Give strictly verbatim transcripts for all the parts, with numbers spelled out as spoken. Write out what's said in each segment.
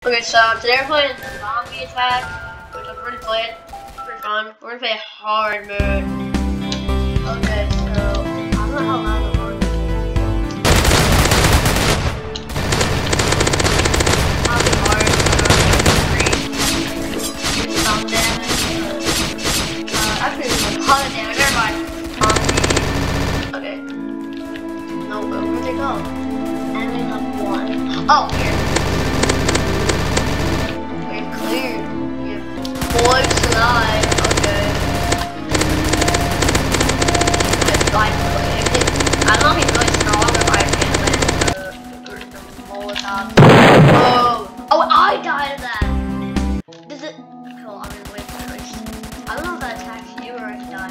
Okay, so today we're playing Zombie Attack, which I've already played. It's pretty fun. We're gonna play hard mode. Okay, so I don't know how loud the volume is. I'll be hard, so do some damage. Uh, actually, there's a lot of damage. Never mind. Okay. No, where'd they go? Enemy level one. Oh, here. Clear. Yeah. Boys tonight. Okay. I don't know if he's really strong if I can land the, the Molotov. Oh. Oh, I died of that. Does it? Cool. I'm gonna wait for it. I don't know if that attacks you or if you die.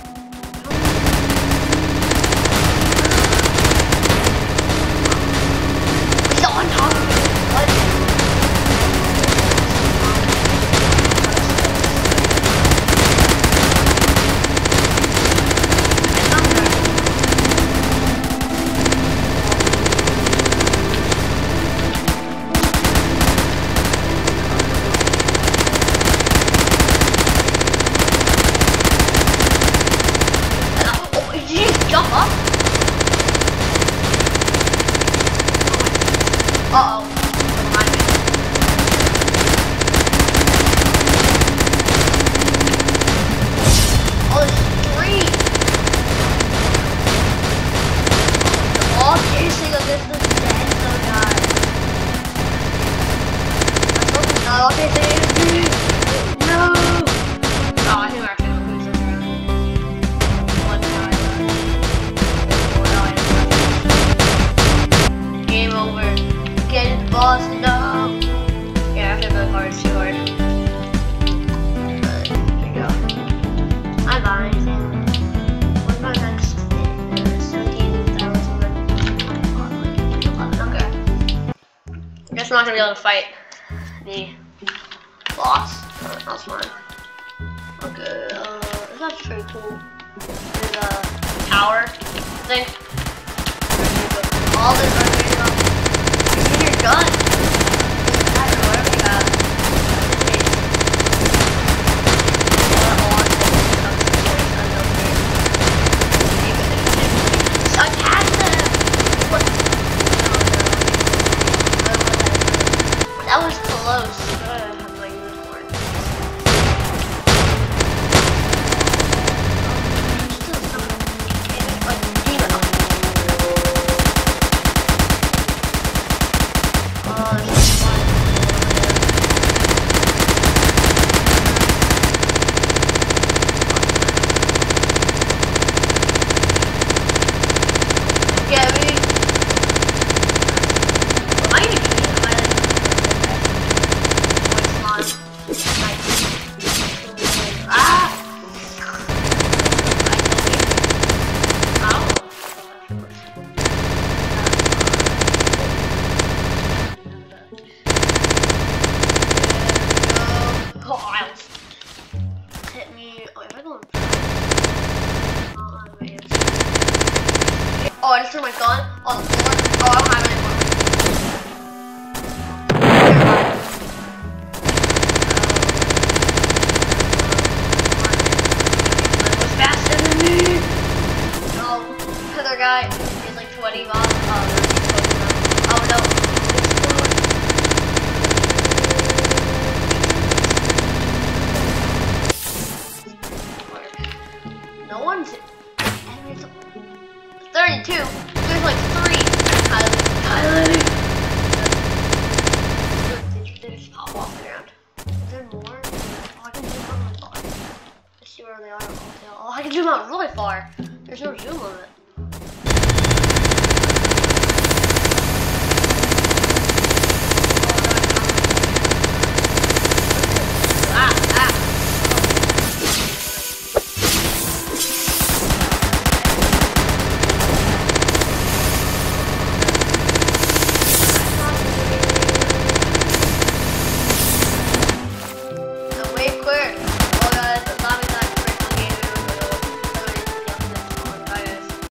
He's on top of me. What? Jump up. Uh-oh. Behind me. Oh, there's three. They're all chasing against the dead, so guys. No, okay, save me. No. Oh, I think we're actually gonna lose this round. One time. Game over. Get it, boss. No. Yeah, after the card is too hard. But here we go. I'm fine. What's my next thing? seventeen thousand. Okay. Guess we're not gonna be able to fight the boss. Uh, that's fine. Okay. Uh, this is pretty cool. There's a tower thing. All this unrated up. You see your gun. I don't know, whatever you have. Attack them! What? That was close. I have my unicorn. Oh, I just threw my gun on the floor. Oh, I don't have it anymore. Never mind. That was faster than me. Oh, the other guy is like twenty miles. Oh, oh no. No one's. thirty-two. There's like three. Kylie. Kylie. They just pop off the ground. Is there more? Oh, I can zoom out really far. Let's see where they are. Oh, I can zoom out really far. There's no zoom limit.